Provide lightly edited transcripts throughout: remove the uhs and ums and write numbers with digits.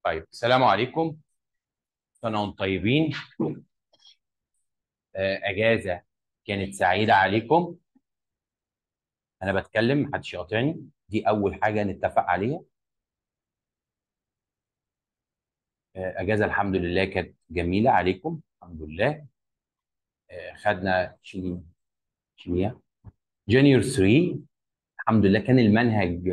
طيب، السلام عليكم. سنة وانتم طيبين. أجازة كانت سعيدة عليكم. أنا بتكلم محدش يقاطعني، دي أول حاجة نتفق عليها. أجازة الحمد لله كانت جميلة عليكم الحمد لله. خدنا شيمياء جونيور 3. الحمد لله كان المنهج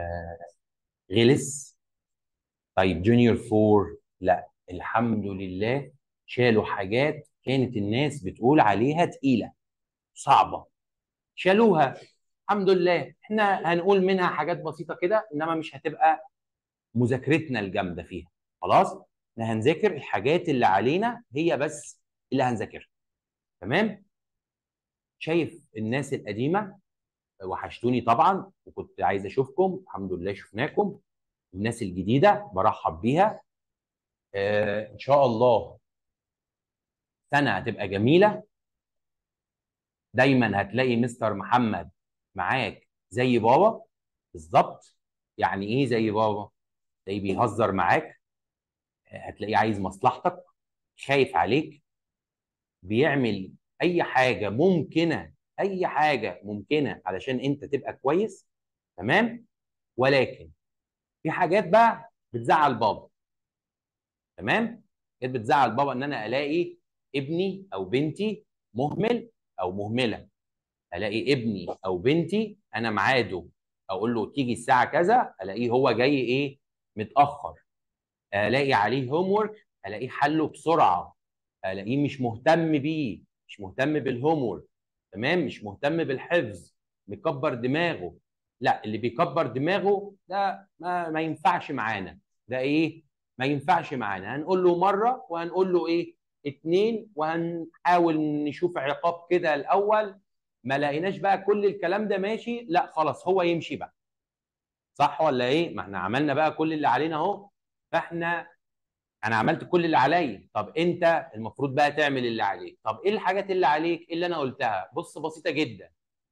غلس. طيب جونيور 4 لا الحمد لله شالوا حاجات كانت الناس بتقول عليها تقيلة صعبة، شالوها. الحمد لله احنا هنقول منها حاجات بسيطه كده، انما مش هتبقى مذاكرتنا الجامده فيها. خلاص، احنا هنذاكر الحاجات اللي علينا هي بس اللي هنذاكرها. تمام. شايف الناس القديمه وحشتوني طبعا وكنت عايز اشوفكم، الحمد لله شفناكم. الناس الجديده برحب بيها. ان شاء الله سنه هتبقى جميله. دايما هتلاقي مستر محمد معاك زي بابا بالظبط. يعني ايه زي بابا؟ تلاقيه بيهزر معاك، هتلاقيه عايز مصلحتك، خايف عليك، بيعمل اي حاجه ممكنه، اي حاجه ممكنه علشان انت تبقى كويس. تمام. ولكن في حاجات بقى بتزعل بابا. تمام. حاجات بتزعل بابا، ان انا الاقي ابني او بنتي مهمل او مهمله. الاقي ابني او بنتي انا ميعاده اقول له تيجي الساعه كذا، الاقيه هو جاي ايه، متاخر. الاقي عليه هوم ورك الاقيه حله بسرعه، الاقيه مش مهتم بيه، مش مهتم بالهوم ورك. تمام، مش مهتم بالحفظ، مكبر دماغه. لا، اللي بيكبر دماغه ده ما ينفعش معانا. ده ايه؟ ما ينفعش معانا. هنقول له مره وهنقول له ايه، اتنين، وهنحاول نشوف عقاب كده الاول. ما لقيناش بقى كل الكلام ده ماشي، لا خلاص هو يمشي بقى. صح ولا ايه؟ ما احنا عملنا بقى كل اللي علينا اهو. فاحنا انا عملت كل اللي عليا، طب انت المفروض بقى تعمل اللي عليك. طب ايه الحاجات اللي عليك اللي انا قلتها؟ بص، بسيطه جدا.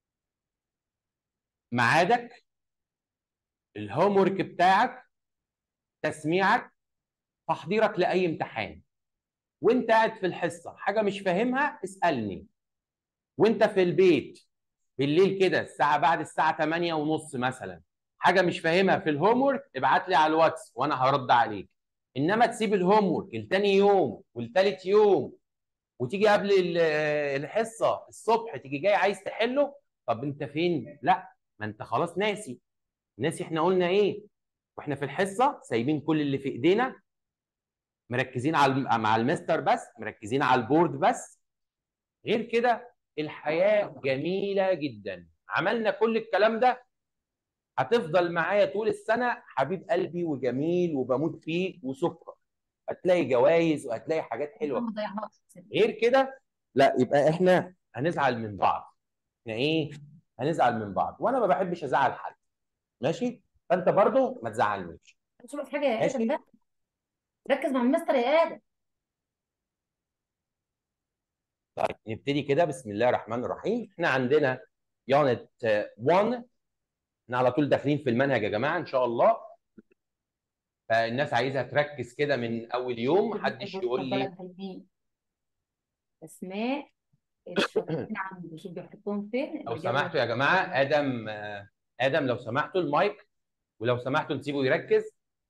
ميعادك، الهوم ورك بتاعك، تسميعك، تحضيرك لاي امتحان. وانت قاعد في الحصه حاجه مش فاهمها اسالني. وانت في البيت بالليل كده الساعه بعد الساعه 8 ونص مثلا، حاجه مش فاهمها في الهوم ورك ابعت لي على الواتس وانا هرد عليك. انما تسيب الهوم ورك لتاني يوم ولتالت يوم، وتيجي قبل الحصه الصبح تيجي جاي عايز تحله. طب انت فين؟ لا، ما انت خلاص ناسي. ناسي احنا قلنا ايه؟ واحنا في الحصه سايبين كل اللي في ايدينا، مركزين مع المستر بس، مركزين على البورد بس. غير كده الحياه جميله جدا. عملنا كل الكلام ده، هتفضل معايا طول السنه حبيب قلبي وجميل وبموت فيك وسكر. هتلاقي جوائز وهتلاقي حاجات حلوه. غير كده لا، يبقى احنا هنزعل من بعض. احنا ايه؟ هنزعل من بعض، وانا ما بحبش ازعل حد. ماشي؟ فانت برضو ما تزعلنيش. شوف حاجه يا ادم ماشي؟ بقى. ركز مع المستر يا ادم. طيب نبتدي كده. بسم الله الرحمن الرحيم. احنا عندنا يونت 1. احنا على طول داخلين في المنهج يا جماعه ان شاء الله. فالناس عايزها تركز كده من اول يوم، محدش يقول اتفضل لي. يا حبيبي. اسماء الشاطرين عندي شوف بيحطهم فين لو الاجابه. سمحتوا يا جماعه، ادم ادم لو سمحتوا المايك، ولو سمحتوا نسيبه يركز.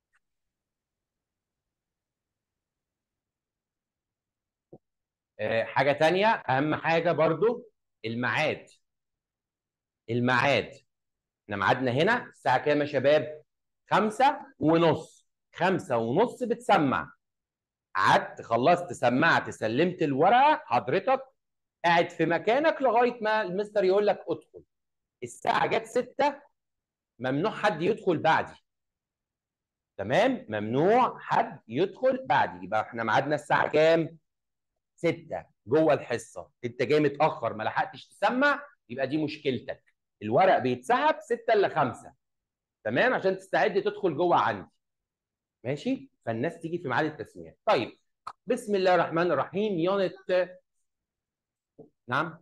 حاجه تانية، اهم حاجه برضو، الميعاد. الميعاد، احنا ميعادنا هنا الساعه كام يا شباب؟ 5:30. 5:30 بتسمع. قعدت خلصت سمعت سلمت الورقه، حضرتك قاعد في مكانك لغايه ما المستر يقول لك ادخل. الساعه جت 6، ممنوع حد يدخل بعدي. تمام، ممنوع حد يدخل بعدي. يبقى احنا ميعادنا الساعه كام؟ 6 جوه الحصه. انت جاي متاخر ما لحقتش تسمع، يبقى دي مشكلتك. الورق بيتسحب 6 الا 5. تمام، عشان تستعد تدخل جوه عندي. ماشي؟ فالناس تيجي في ميعاد التسميع. طيب، بسم الله الرحمن الرحيم. يونت. نعم.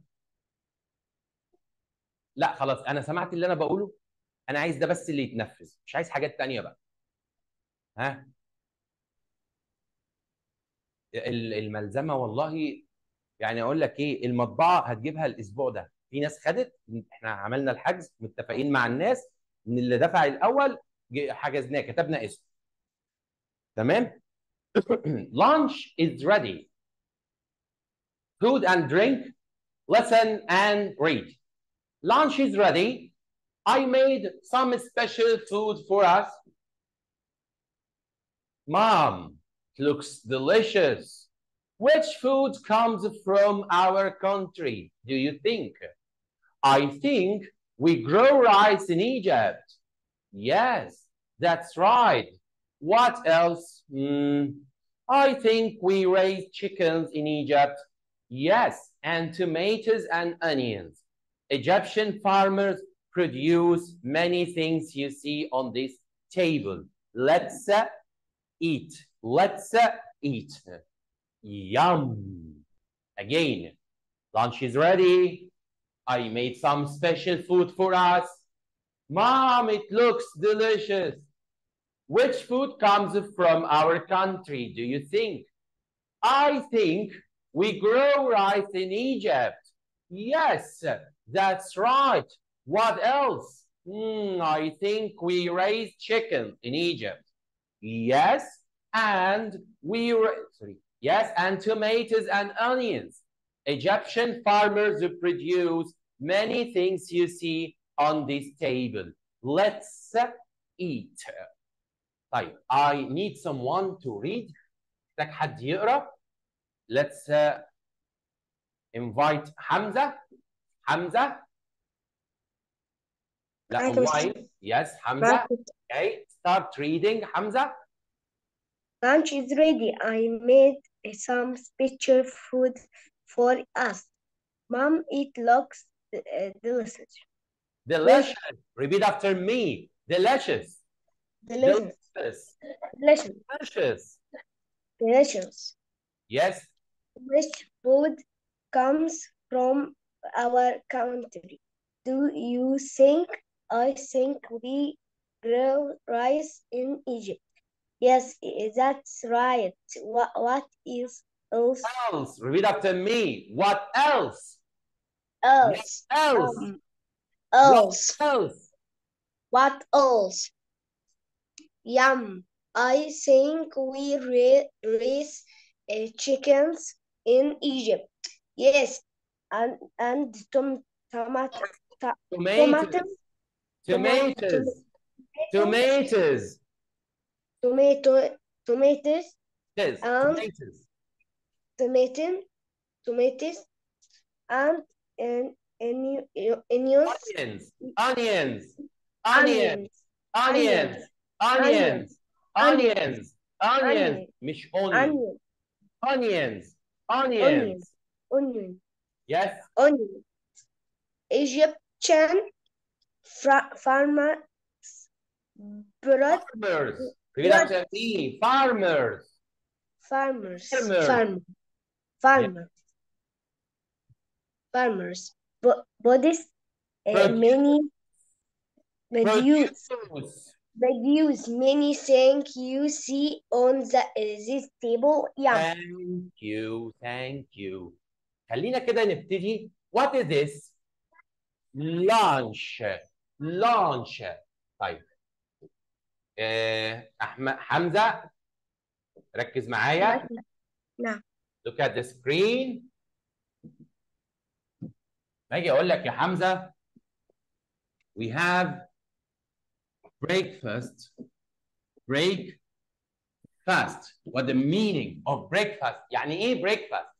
لا خلاص، انا سمعت اللي انا بقوله. انا عايز ده بس اللي يتنفذ، مش عايز حاجات تانية بقى. ها؟ الملزمه والله، يعني اقول لك ايه، المطبعه هتجيبها الاسبوع ده، في ناس خدت، احنا عملنا الحجز متفقين مع الناس، من اللي دفع الاول حجزناه كتبنا اسمه. تمام. Lunch is ready. Food and drink, listen and read. Lunch is ready. I made some special food for us. Mom, it looks delicious. Which food comes from our country, do you think? I think we grow rice in Egypt. Yes, that's right. What else? I think we raise chickens in Egypt. Yes, and tomatoes and onions. Egyptian farmers produce many things you see on this table. Let's eat. Let's eat. Yum. Again, lunch is ready. I made some special food for us. Mom, it looks delicious. Which food comes from our country, do you think? I think we grow rice in Egypt. Yes, that's right. What else? I think we raise chicken in Egypt. Yes, and yes, and tomatoes and onions. Egyptian farmers produce many things you see on this table. Let's eat. طيب, I need someone to read. محتاج حد يقرا. Let's invite حمزة. حمزة. لا, online. Yes, حمزة. Okay, start reading, حمزة. Lunch is ready. I made some special food for us. Mom, it looks delicious. Delicious. Repeat after me. Delicious. Delicious. Delicious. Delicious. Delicious. Delicious. Yes. Which food comes from our country? Do you think? I think we grow rice in Egypt. Yes, that's right. What is else? Else. Repeat after me. What else? Else. What else? Else. What else? What else? Yum. I think we raise chickens in Egypt. Yes, and tomatoes. Tomatoes. Tomatoes. Tomatoes. Tomatoes. Yes. And Tomatoes. tomatoes and onions. Onions. Onions. Onions. Onions. Onions. Onions. Onions. مش onion. Onions. Onions. Onion. Yes. Onion. Egyptian farmers. Farmers. Repeat after me. Farmers. Farmers. Farmers. Farmers. Farmers. Bodies many produce many things you see on this table. Yeah. Thank you. خلينا كده نبتدي. What is this? Lunch. Lunch. طيب. أحمد حمزة ركز معايا. نعم. Look at the screen. باجي أقول لك يا حمزة we have breakfast. What the meaning of breakfast? يعني إيه breakfast؟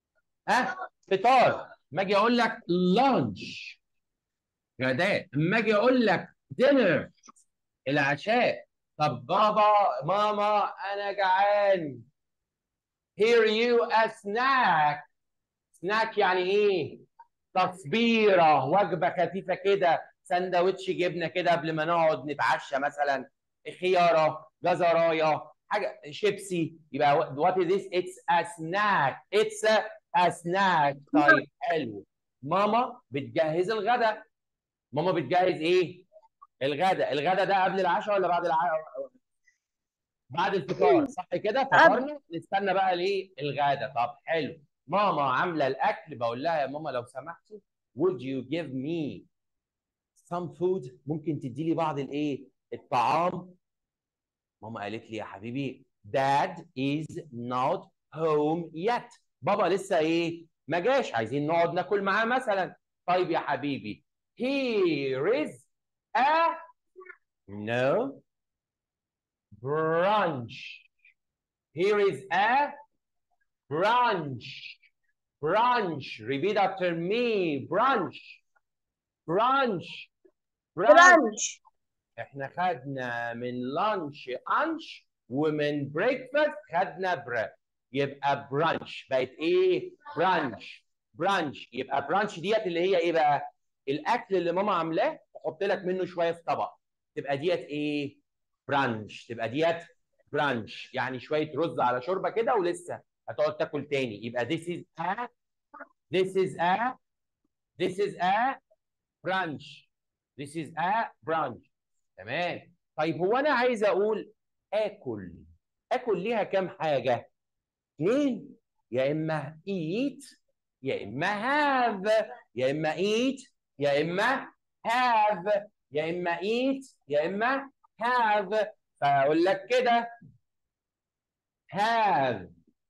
فطار. ما أجي أقول لك lunch غداء. اما أجي أقول لك dinner العشاء. طب بابا ماما أنا جعان. Here you a snack. snack يعني إيه؟ تصبيرة، وجبة خفيفة كده، سندوتش جبنة كده قبل ما نقعد نتعشى مثلا، خيارة، جزراية، حاجة شيبسي. يبقى what is this? It's a snack. It's a snack. طيب حلو. ماما بتجهز الغداء. ماما بتجهز ايه؟ الغداء. الغداء ده قبل العشاء ولا بعد العشاء؟ بعد الفطار صح كده؟ فطرنا نستنى بقى ليه الغدا. طب حلو، ماما عامله الاكل، بقول لها يا ماما لو سمحتي would you give me some food، ممكن تدي لي بعض الايه الطعام. ماما قالت لي يا حبيبي dad is not home yet، بابا لسه ايه ما جاش، عايزين نقعد ناكل معاه مثلا. طيب يا حبيبي here is a no brunch، here is a brunch. brunch repeat after me brunch brunch brunch. برانش. احنا خدنا من لانش انش ومن بريكفاست خدنا يبقى برانش بقت ايه برانش. برانش يبقى برانش ديت اللي هي ايه بقى الاكل اللي ماما عاملاه احط لك منه شويه في طبق، تبقى ديت ايه برانش. تبقى ديت برانش يعني شويه رز على شوربه كده ولسه هتقعد تاكل تاني. يبقى this is a this is a this is a brunch this is a brunch. تمام. طيب هو انا عايز اقول اكل، اكل ليها كام حاجه؟ اثنين، يا اما eat يا اما have، يا اما eat يا اما have، يا اما eat يا اما have. فاقول لك كده have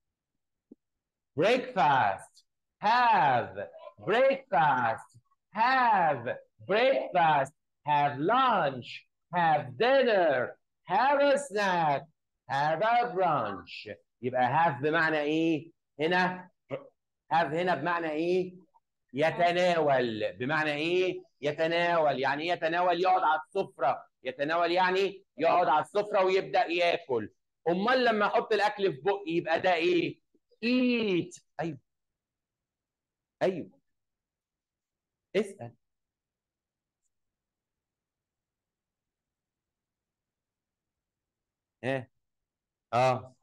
breakfast have breakfast have breakfast have lunch have dinner have a snack have a brunch. يبقى have بمعنى ايه هنا؟ have هنا بمعنى ايه؟ يتناول. بمعنى ايه؟ يتناول. يعني ايه يتناول؟ يقعد على السفرة. يتناول يعني يقعد على السفرة ويبدأ ياكل. امال لما احط الاكل في بقي يبقى ده ايه؟ eat. ايوه ايوه اسأل. ها اه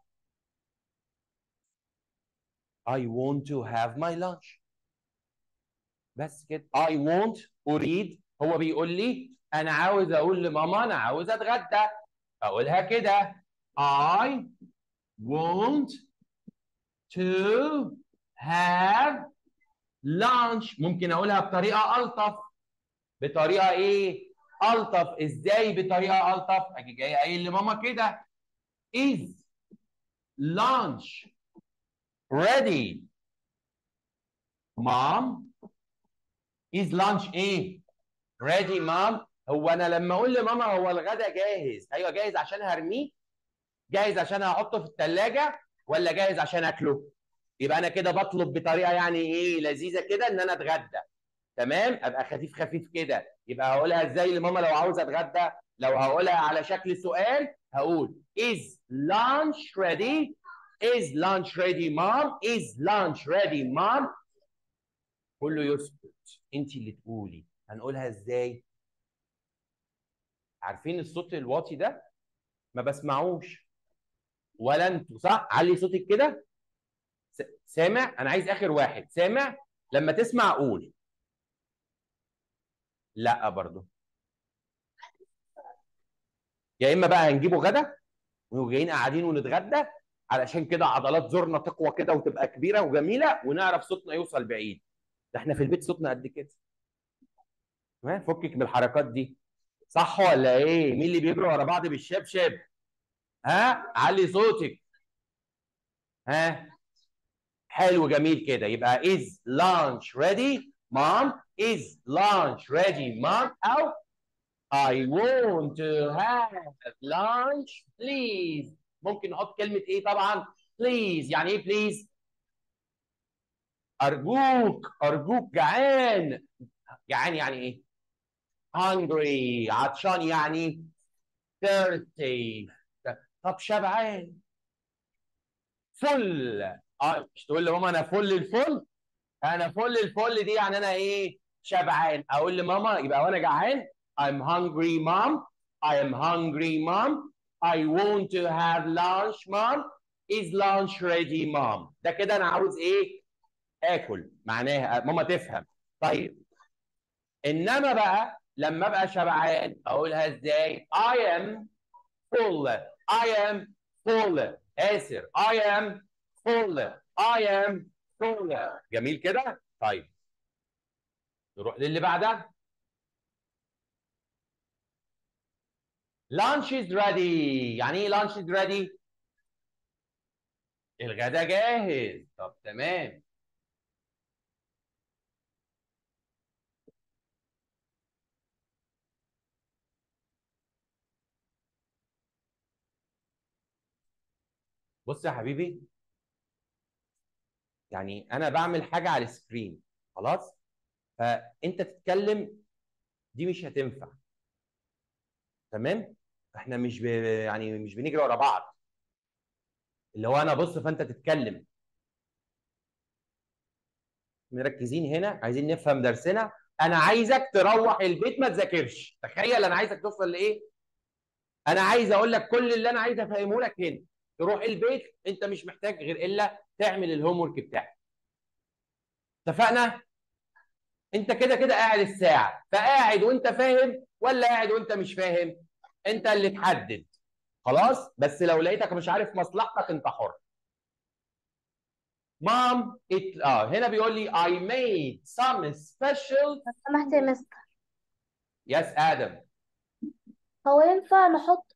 I want to have my lunch. بس كده I want اريد. هو بيقول لي انا عاوز اقول لماما انا عاوز اتغدى، اقولها كده I want to have lunch. ممكن اقولها بطريقه الطف. بطريقه ايه الطف؟ ازاي بطريقه الطف؟ اجي جاي قايل لماما كده is lunch ready mom. is lunch ايه ready mom. هو انا لما اقول لماما هو الغدا جاهز، ايوه جاهز عشان هرميه، جاهز عشان هحطه في الثلاجه، ولا جاهز عشان اكله؟ يبقى انا كده بطلب بطريقه يعني ايه لذيذه كده ان انا اتغدى. تمام، ابقى خفيف خفيف كده. يبقى هقولها ازاي لماما لو عاوز اتغدى؟ لو هقولها على شكل سؤال هقول is lunch ready is lunch ready mom is lunch ready mom. كله يسكت، انت اللي تقولي هنقولها ازاي. عارفين الصوت الواطي ده ما بسمعوش ولا انتوا صح؟ علي صوتك كده. سامع؟ انا عايز اخر واحد سامع. لما تسمع قول. لا برضه. يا اما بقى هنجيبه غدا وجايين قاعدين ونتغدى علشان كده عضلات زورنا تقوى كده وتبقى كبيره وجميله ونعرف صوتنا يوصل بعيد. ده احنا في البيت صوتنا قد كده. فكك من الحركات دي. صح ولا ايه؟ مين اللي بيجري ورا بعض بالشبشب؟ ها علي صوتك. ها حلو جميل كده. يبقى is lunch ready mom is lunch ready mom او I want to have lunch please. ممكن نحط كلمة ايه طبعا؟ please. يعني ايه please؟ أرجوك أرجوك جعان. جعان يعني ايه؟ hungry. عطشان يعني thirsty. طب شبعان فل. مش تقول لماما انا فل الفل؟ انا فل الفل دي يعني انا ايه شبعان. اقول لماما يبقى وانا جعان I'm hungry mom I am hungry mom I want to have lunch mom is lunch ready mom. ده كده انا عاوز ايه اكل معناها ماما تفهم. طيب انما بقى لما ابقى شبعان اقولها ازاي؟ I am full I am full. آسر I am full. I am full. جميل كده؟ طيب نروح للي بعدها. lunch is ready. يعني ايه lunch is ready؟ الغدا جاهز. طب تمام. بص يا حبيبي، يعني انا بعمل حاجه على السكرين خلاص، فانت تتكلم دي مش هتنفع. تمام؟ احنا مش يعني مش بنجري ورا بعض، اللي هو انا بص فانت تتكلم. مركزين هنا، عايزين نفهم درسنا. انا عايزك تروح البيت ما تذاكرش. تخيل انا عايزك توصل لايه؟ انا عايز اقول لك كل اللي انا عايز افهمه لك هنا. تروح البيت انت مش محتاج غير الا تعمل الهوم ورك بتاعك. اتفقنا؟ انت كده كده قاعد الساعه، فقاعد وانت فاهم ولا قاعد وانت مش فاهم؟ انت اللي تحدد. خلاص؟ بس لو لقيتك مش عارف مصلحتك انت حر. مام هنا بيقول لي I made some special. سمحت يا مستر، يس ادم. هو ينفع نحط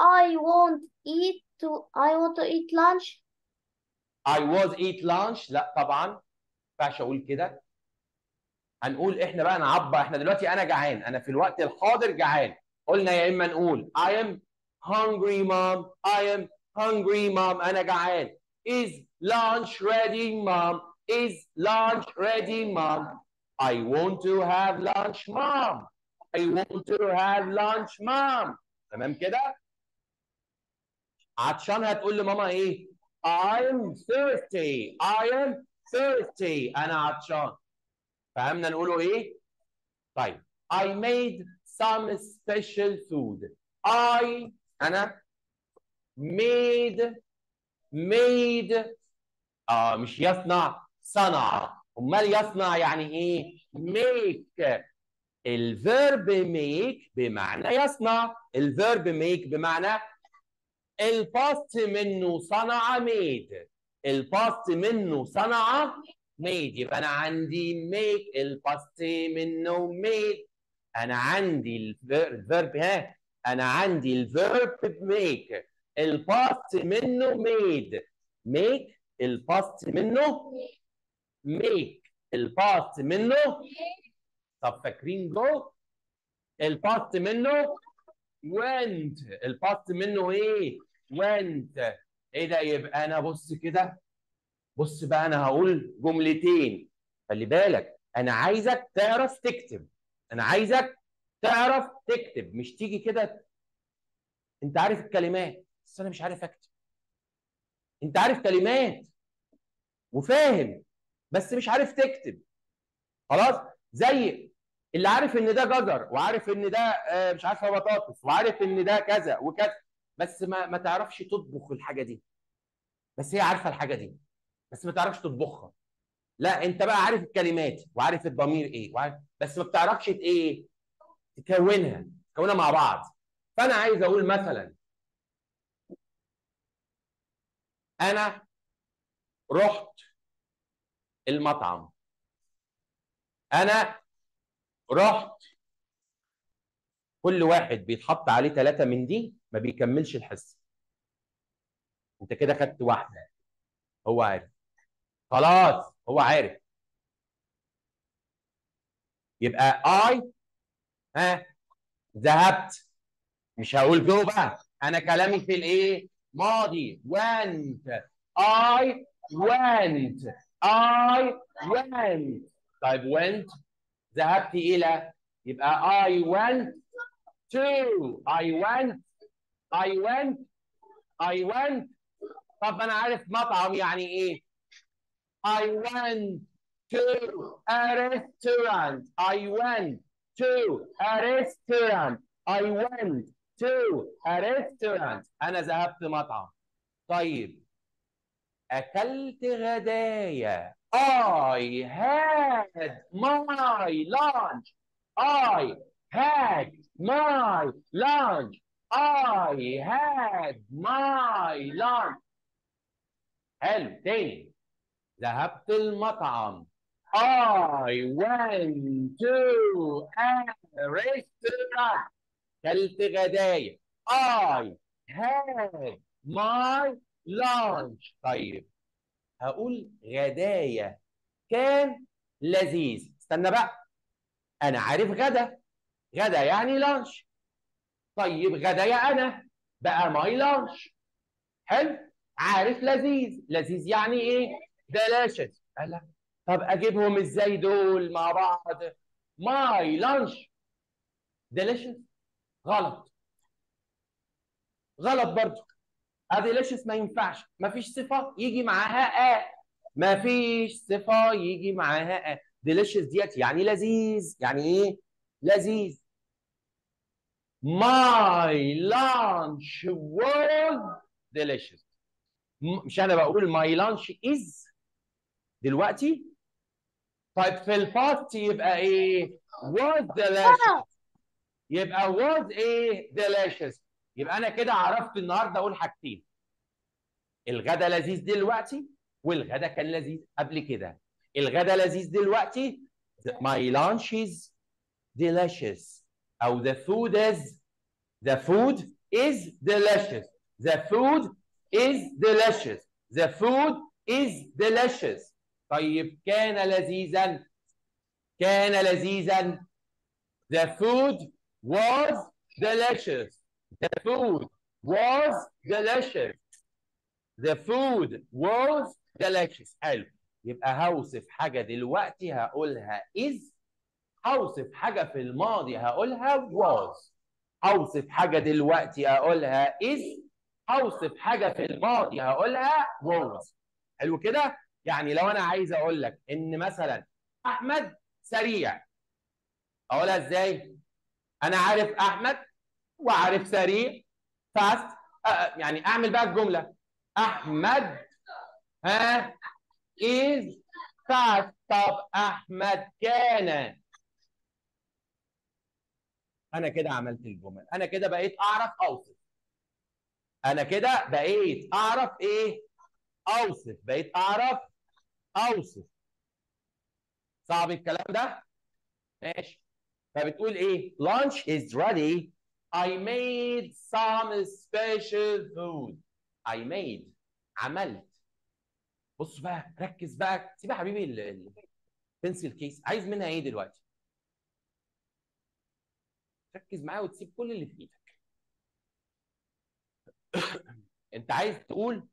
I want to eat lunch؟ I was eat lunch. لا طبعا ما ينفعش اقول كده. هنقول احنا بقى نعبر. احنا دلوقتي انا جعان، انا في الوقت الحاضر جعان. قلنا يا اما نقول I am hungry mom. I am hungry mom. انا جعان. Is lunch ready mom. Is lunch ready mom. I want to have lunch mom. I want to have lunch mom. تمام كده؟ عطشان هتقول لماما ايه؟ I'm thirsty. I am thirsty. انا عطشان. فهمنا نقوله ايه؟ طيب I made some special food. أنا made مش يصنع، صنع. أمال يصنع يعني إيه؟ make. الفيرب make بمعنى يصنع. الفيرب make بمعنى الباست منه صنع made. الباست منه صنع made. يبقى أنا عندي make الباست منه made. انا عندي الفيرب انا عندي الفيرب ميك، الباست منه ميد. ميك الباست منه ميك، الباست منه. طب فاكرين جو؟ الباست منه went. الباست منه ايه؟ went. ايه ده؟ يبقى انا بص كده، بص بقى انا هقول جملتين. خلي بالك انا عايزك تعرف تكتب. انا عايزك تعرف تكتب، مش تيجي كده انت عارف الكلمات بس انا مش عارف اكتب. انت عارف كلمات وفاهم بس مش عارف تكتب. خلاص؟ زي اللي عارف ان ده جزر وعارف ان ده مش عارفه بطاطس وعارف ان ده كذا وكذا، بس ما تعرفش تطبخ الحاجه دي. بس هي عارفه الحاجه دي بس ما تعرفش تطبخها. لا انت بقى عارف الكلمات وعارف الضمير ايه وعارف، بس ما بتعرفش ايه تكونها مع بعض. فانا عايز اقول مثلا انا رحت المطعم. انا رحت. كل واحد بيتحط عليه 3 من دي ما بيكملش الحصه. انت كده خدت واحده. هو عارف. خلاص هو عارف. يبقى اي ذهبت. مش هقول جو بقى، انا كلامي في الايه؟ ماضي. went. I went. I went. طيب went ذهبت الى، يبقى I went to. I went. طب انا عارف مطعم يعني ايه. I went to a restaurant. I went to a restaurant. I went to a restaurant. انا ذهبت مطعم. طيب اكلت غدايا. I had my lunch. I had my lunch. I had my lunch. حلو. تاني، ذهبت المطعم. I went to a restaurant. كلت غدايا. I had my lunch. طيب هقول غدايا كان لذيذ. استنى بقى، انا عارف غدا، غدا يعني لانش. طيب غدايا انا بقى ماي لانش. حلو. عارف لذيذ، لذيذ يعني ايه؟ delicious. لا، طب اجيبهم ازاي دول مع بعض؟ ماي لانش delicious. غلط، غلط برضو. delicious ما ينفعش، ما فيش صفه يجي معاها ما فيش صفه يجي معاها delicious ديت يعني لذيذ. يعني ايه لذيذ؟ My lunch was delicious. مش انا بقول my lunch is دلوقتي؟ طيب في الباست يبقى ايه؟ was delicious. يبقى was ايه؟ delicious. يبقى انا كده عرفت النهارده اقول حاجتين: الغدا لذيذ دلوقتي، والغدا كان لذيذ قبل كده. الغدا لذيذ دلوقتي my lunch is delicious، او the food is delicious. The food is delicious. The food is delicious. طيب كان لذيذا، كان لذيذا. The food was delicious. The food was delicious. The food was delicious. حلو. يبقى هوصف حاجة دلوقتي هقولها is. هوصف حاجة في الماضي هقولها was. هوصف حاجة دلوقتي هقولها is. هوصف حاجة في الماضي هقولها was. حلو كده؟ يعني لو أنا عايز أقول لك إن مثلا أحمد سريع، أقولها إزاي؟ أنا عارف أحمد وعارف سريع fast. يعني أعمل بقى الجملة أحمد is fast. طب أحمد كان. أنا كده عملت الجمل، أنا كده بقيت أعرف أوصف. أنا كده بقيت أعرف إيه؟ أوصف. بقيت أعرف أوصف. صعب الكلام ده؟ ماشي. فبتقول إيه؟ Lunch is ready. I made some special food. I made. عملت. بص بقى، ركز بقى. سيب يا حبيبي البنسل كيس. عايز منها إيه دلوقتي؟ ركز معايا وتسيب كل اللي في إيدك. أنت عايز تقول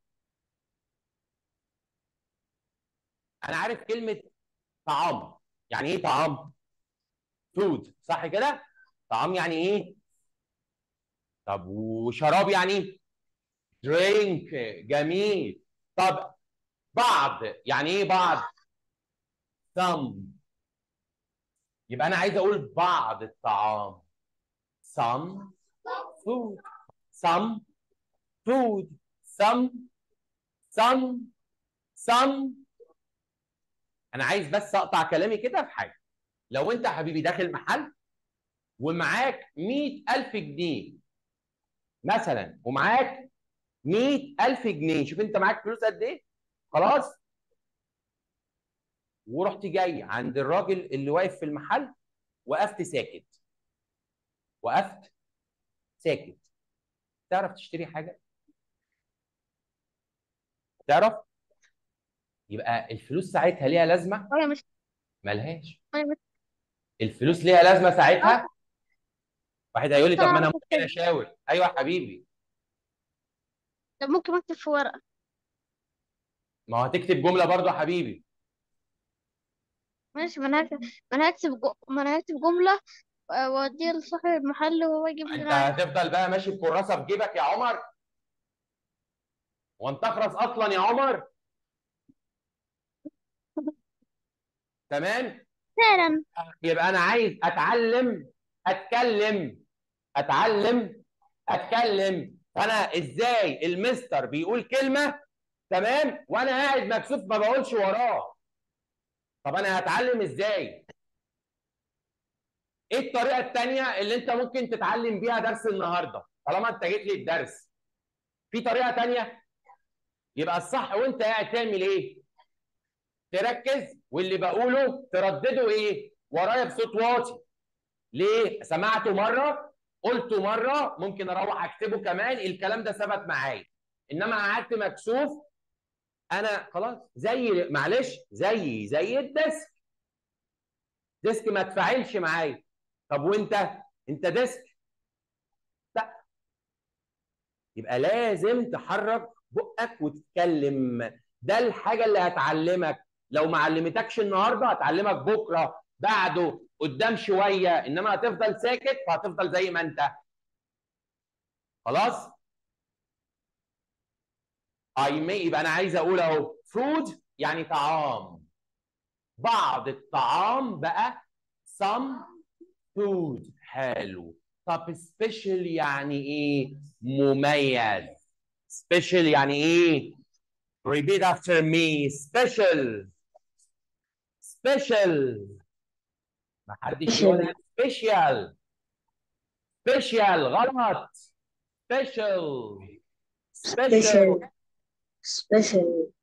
أنا عارف كلمة طعام. يعني إيه طعام؟ فود، صح كده؟ طعام يعني إيه؟ طب وشراب يعني إيه؟ درينك. جميل. طب بعض يعني إيه بعض؟ some. يبقى أنا عايز أقول بعض الطعام. some food. some food. some. أنا عايز بس أقطع كلامي كده في حاجة. لو أنت يا حبيبي داخل محل ومعاك 100,000 جنيه مثلا، ومعاك 100,000 جنيه، شوف أنت معاك فلوس قد إيه؟ خلاص؟ ورحت جاي عند الراجل اللي واقف في المحل، وقفت ساكت. وقفت ساكت. تعرف تشتري حاجة؟ تعرف؟ يبقى الفلوس ساعتها ليها لازمة؟ ولا مش ملهاش. ولا مش الفلوس ليها لازمة ساعتها؟ واحد هيقول لي طب ما طبعا أنا ممكن أشاور. أيوه يا حبيبي. طب ممكن اكتب في ورقة. ما هو هتكتب جملة برضه يا حبيبي. ماشي، ما انا هكتب جملة واوديها لصاحب المحل وهو يجيب لي أنت معايا. هتفضل بقى ماشي بكراسة في جيبك يا عمر؟ وأنت أخرس أصلا يا عمر؟ تمام؟ فعلا. يبقى أنا عايز أتكلم. فأنا إزاي المستر بيقول كلمة تمام وأنا قاعد مكسوف ما بقولش وراه؟ طب أنا هتعلم إزاي؟ إيه الطريقة التانية اللي أنت ممكن تتعلم بيها درس النهاردة؟ طالما انت جيت لي الدرس. في طريقه ثانيه؟ يبقى الصح وانت قاعد تعمل ايه؟ تركز واللي بقوله تردده ايه؟ ورايا بصوت واطي. ليه؟ سمعته مره، قلته مره، ممكن اروح اكتبه كمان، الكلام ده ثبت معايا. انما قعدت مكسوف، انا خلاص زي معلش زي الديسك. ديسك ما تفاعلش معايا. طب وانت؟ انت ديسك. لا، يبقى لازم تحرك بقك وتتكلم. ده الحاجه اللي هتعلمك. لو ما علمتكش النهارده هتعلمك بكره، بعده، قدام شويه. انما هتفضل ساكت فهتفضل زي ما انت. خلاص؟ يبقى انا عايز اقول اهو food يعني طعام. بعض الطعام بقى some food. حلو. طب special يعني ايه؟ مميز. special يعني ايه؟ repeat after me. special. special. ما حدش يقول special. special غلط. special. special. special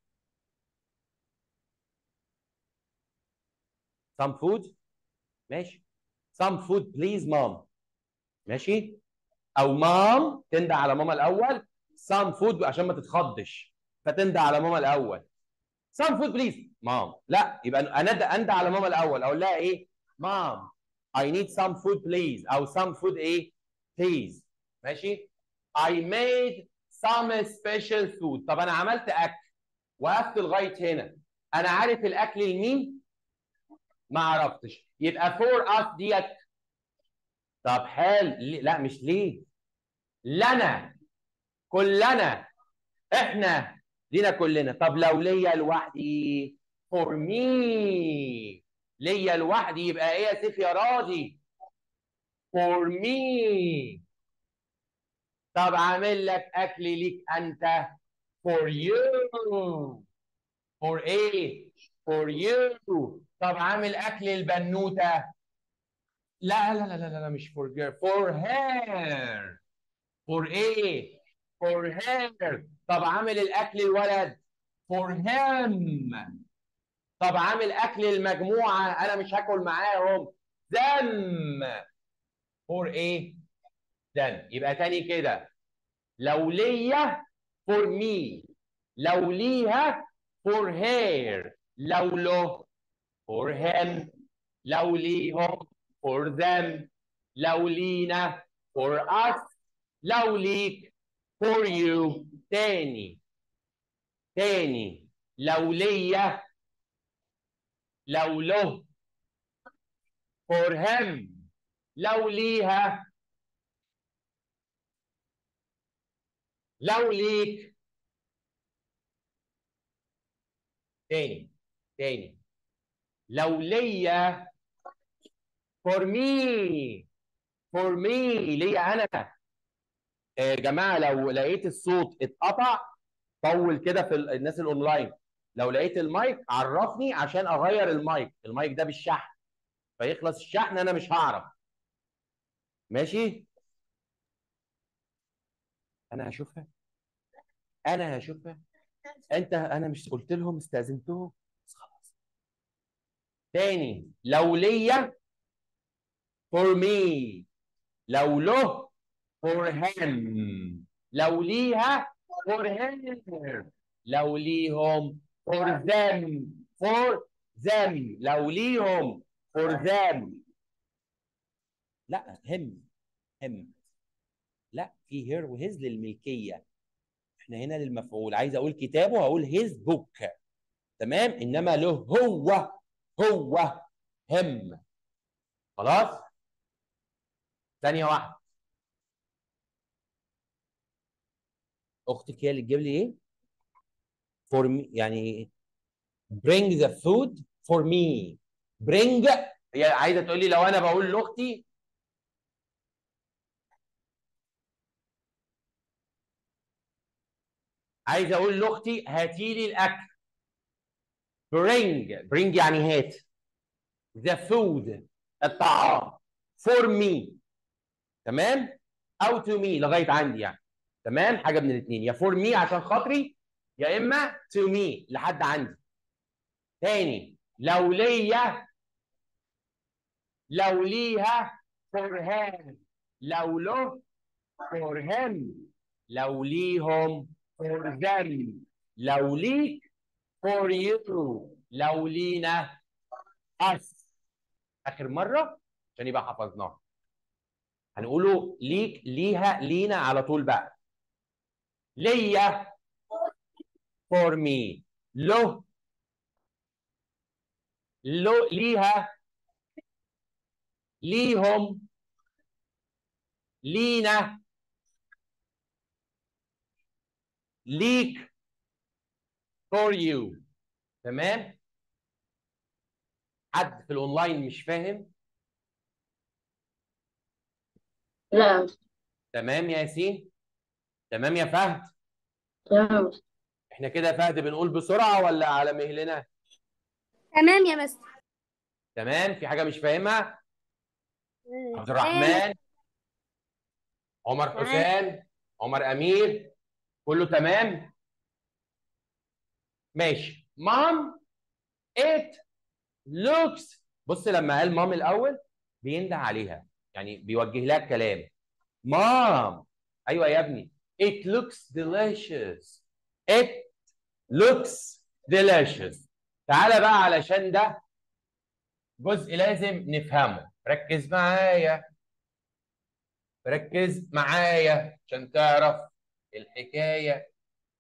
some food. ماشي. some food please mom. ماشي. او مام تندى على ماما الاول. some food عشان ما تتخضش فتندى على ماما الاول. some food please مام. لا، يبقى اندى على ماما الاول، اقول لها ايه؟ مام I need some food please، او some food ايه؟ please. ماشي. I made some special food. طب انا عملت اكل، وقفت لغايه هنا. انا عارف الاكل لمين؟ ما عرفتش. يبقى for us ديت. طب حلو. لا مش ليه، لنا، كلنا، احنا، لينا كلنا. طب لو ليا لوحدي؟ for me. ليا لوحدي يبقى ايه يا سيف يا راضي؟ for me. طب عامل لك اكل ليك انت؟ for you. for ايه؟ for you. طب عامل اكل البنوته؟ لا لا لا لا لا، مش for girl، for her. for ايه؟ for her. طب عامل الاكل الولد؟ for him. طب عامل اكل المجموعه، انا مش هاكل معاهم، them. for ايه؟ them. يبقى تاني كده، لو ليا for me، لو ليها for her، لو له for him، لو ليهم for them، لو لينا for us، لو ليك for you. تاني لو ليا، لو له for him، لو ليها، لو ليك. تاني لو ليا for me. for me ليا انا. يا جماعه لو لقيت الصوت اتقطع طول كده في الناس الاونلاين، لو لقيت المايك عرفني عشان اغير المايك ده بالشحن، فيخلص الشحن انا مش هعرف. ماشي. انا هشوفها. انا مش قلت لهم استاذنتهم؟ خلاص. تاني لو ليا for me، لو له for him، لو ليها for her، لو ليهم for them، لو ليهم for them. لا هم. لا، في هير وهيز للملكيه، احنا هنا للمفعول. عايز اقول كتابه هقول هيز بوك. تمام. انما له هو هم. خلاص. ثانيه واحده، اختك هي اللي تجيب لي ايه for me يعني bring the food for me. bring هي عايزه تقول لي لو انا بقول لاختي عايز اقول لاختي هاتي لي الاكل. bring يعني هات. the food الطعام for me. تمام. او to me لغايه عندي يعني. تمام، حاجه من الاثنين، يا for me عشان خاطري، يا اما to me لحد عندي. تاني، لو ليا، لو ليها for him، لو له for him، لو ليهم for them، لو ليك for you، لو لينا us. اخر مره عشان يبقى حفظناها، هنقوله ليك، ليها، لينا على طول بقى. ليا for me، له، ليها، ليهم، لينا، ليك for you. تمام؟ حد في الاونلاين مش فاهم؟ لا. تمام يا ياسين؟ تمام يا فهد؟ تمام. احنا كده يا فهد بنقول بسرعه ولا على مهلنا؟ تمام يا مستر. تمام، في حاجه مش فاهمها؟ عبد تمام. الرحمن، عمر حسام، عمر امير، كله تمام؟ ماشي. مام it looks، بص لما قال مام الاول بينده عليها، يعني بيوجه لها الكلام. مام، ايوه يا ابني. it looks delicious، it looks delicious. تعالى بقى علشان ده جزء لازم نفهمه، ركز معايا، ركز معايا عشان تعرف الحكايه.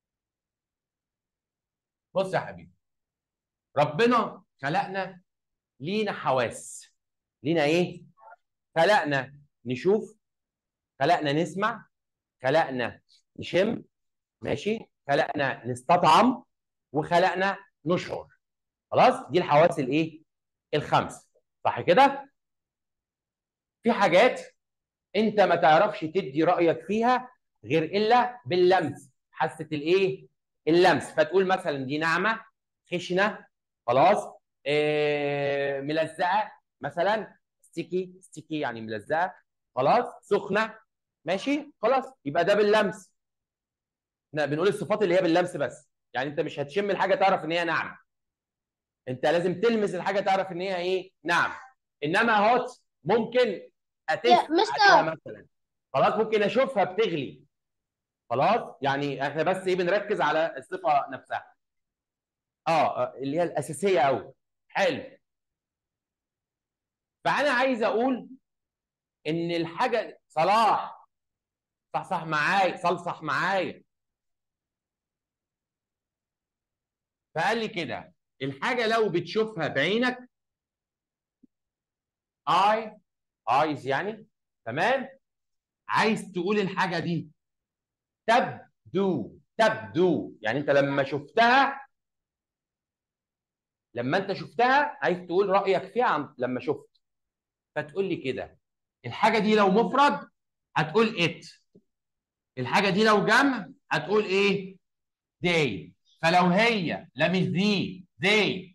بص يا حبيبي، ربنا خلقنا لينا حواس. لينا ايه؟ خلقنا نشوف، خلقنا نسمع، خلقنا نشم، ماشي، خلقنا نستطعم، وخلقنا نشعر. خلاص، دي الحواس الايه؟ الخمس، صح كده؟ في حاجات انت ما تعرفش تدي رايك فيها غير الا باللمس، حاسه الايه؟ اللمس. فتقول مثلا دي ناعمه، خشنه، خلاص، ملزقه مثلا، ستيكي، ستيكي يعني ملزقه، خلاص، سخنه، ماشي، خلاص، يبقى ده باللمس. احنا بنقول الصفات اللي هي باللمس بس، يعني انت مش هتشم الحاجه تعرف ان هي ناعمه، انت لازم تلمس الحاجه تعرف ان هي ايه؟ ناعمه. انما هوت ممكن يا اتست عليها مستر. مثلا، خلاص، ممكن اشوفها بتغلي، خلاص، يعني احنا بس ايه، بنركز على الصفه نفسها. اللي هي الاساسيه قوي. حلو. فانا عايز اقول ان الحاجه، صلاح صح معايا، صلصح معايا، فقال لي كده الحاجه لو بتشوفها بعينك، ايز يعني، تمام، عايز تقول الحاجه دي تبدو، تبدو يعني انت لما شفتها، لما انت شفتها عايز تقول رايك فيها عن لما شفت. فتقول لي كده الحاجه دي لو مفرد هتقول ات، الحاجه دي لو جمع هتقول ايه؟ they. فلو هي لا مش دي they،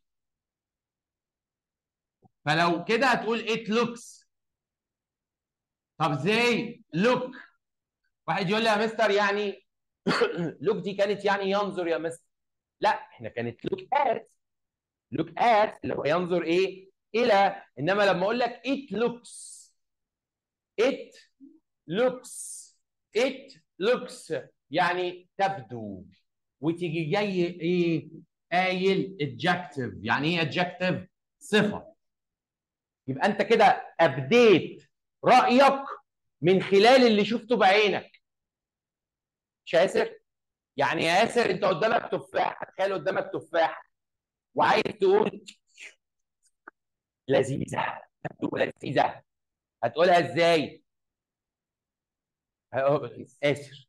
فلو كده هتقول it looks. طب they look، واحد يقول لي يا مستر يعني look دي كانت يعني ينظر يا مستر. لا، احنا كانت look at، look at اللي هو ينظر ايه؟ الى. انما لما اقول لك it looks، it looks، it looks يعني تبدو، وتيجي جاي ايه؟ قايل adjective. يعني ايه adjective؟ صفه. يبقى انت كده ابديت رايك من خلال اللي شفته بعينك. مش ياسر؟ يعني يا ياسر انت قدامك تفاح، تخيل قدامك تفاح وعايز تقول لذيذه، تبدو لذيذه، هتقولها ازاي؟ اسر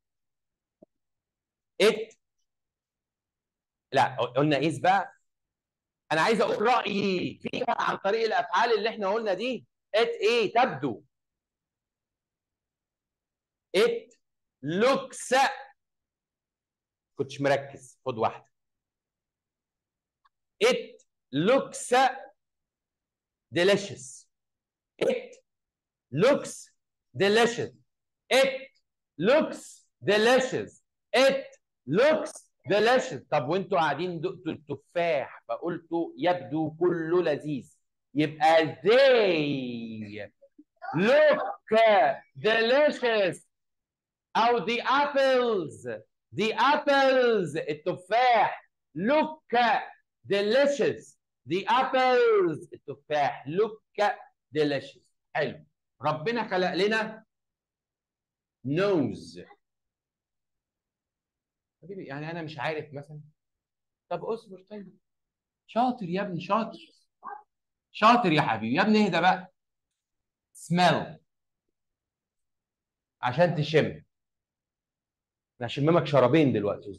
ات، لا قلنا ايز بقى. انا عايز اقول رايي فيها عن طريق الافعال اللي احنا قلنا دي. ات ايه؟ تبدو. ات لوكس، كنتش مركز، خد واحده. ات لوكس delicious، ات لوكس delicious. It looks delicious. It looks delicious. طب وانتوا قاعدين دقتوا التفاح فقلتوا يبدو كله لذيذ. يبقى they look delicious. أو the apples. The apples التفاح look delicious. The apples التفاح look delicious. حلو. ربنا خلق لنا nose. حبيبي يعني انا مش عارف مثلا. طب اصبر طيب. شاطر يا ابني شاطر. شاطر يا حبيبي يا ابني اهدى بقى. smell عشان تشم. انا هشممك شرابين دلوقتي.